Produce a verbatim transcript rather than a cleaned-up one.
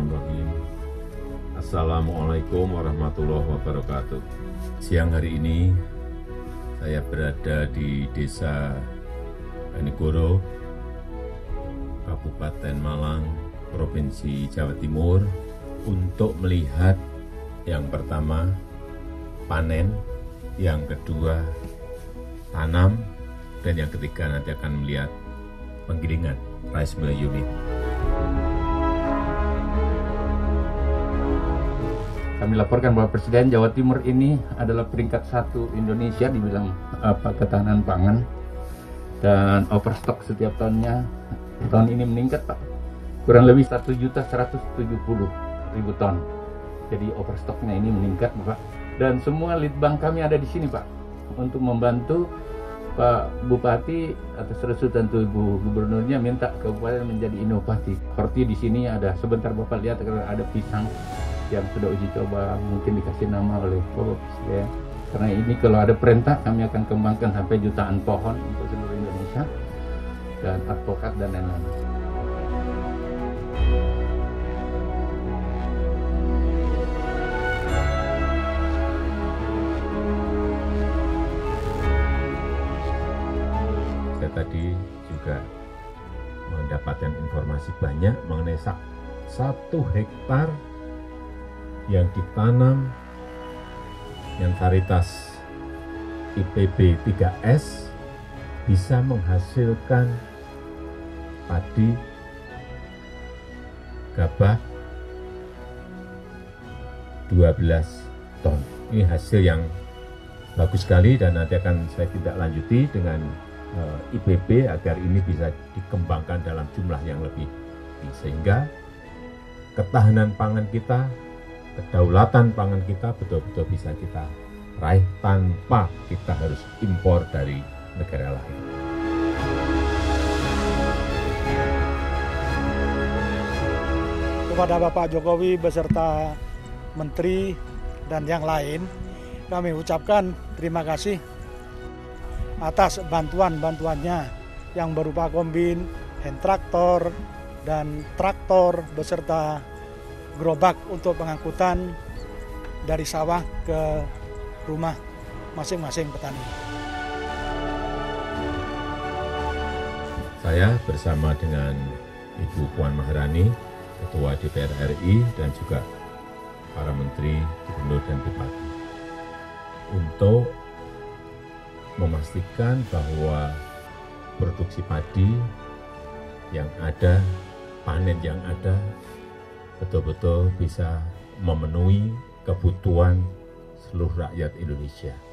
Bismillahirrahmanirrahim. Assalamualaikum warahmatullahi wabarakatuh. Siang hari ini saya berada di Desa Negoro, Kabupaten Malang, Provinsi Jawa Timur, untuk melihat yang pertama panen, yang kedua tanam, dan yang ketiga nanti akan melihat penggilingan rice mill unit. Kami laporkan bahwa Presiden Jawa Timur ini adalah peringkat satu Indonesia dibilang apa ketahanan pangan, dan overstock setiap tahunnya tahun ini meningkat Pak, kurang lebih satu juta seratus tujuh puluh ribu ton. Jadi overstocknya ini meningkat Pak, dan semua litbang kami ada di sini Pak untuk membantu Pak Bupati atas restu tentu Ibu Gubernurnya minta kabupaten menjadi inovatif. Seperti di sini ada, sebentar Bapak lihat ada pisang yang sudah uji coba, mungkin dikasih nama oleh Bapak Presiden. Karena ini kalau ada perintah kami akan kembangkan sampai jutaan pohon untuk seluruh Indonesia dan advokat dan lain-lain. Saya tadi juga mendapatkan informasi banyak mengenai satu hektar yang ditanam yang varietas I P B tiga S bisa menghasilkan padi gabah dua belas ton. Ini hasil yang bagus sekali dan nanti akan saya tindak lanjuti dengan uh, I P B agar ini bisa dikembangkan dalam jumlah yang lebih tinggi, sehingga ketahanan pangan kita, kedaulatan pangan kita betul-betul bisa kita raih tanpa kita harus impor dari negara lain. Kepada Bapak Jokowi beserta Menteri dan yang lain, kami ucapkan terima kasih atas bantuan-bantuannya yang berupa kombin, hand traktor, dan traktor beserta gerobak untuk pengangkutan dari sawah ke rumah masing-masing petani. Saya bersama dengan Ibu Puan Maharani, Ketua D P R R I, dan juga para Menteri, Gubernur, dan Bupati, untuk memastikan bahwa produksi padi yang ada, panen yang ada, betul-betul bisa memenuhi kebutuhan seluruh rakyat Indonesia.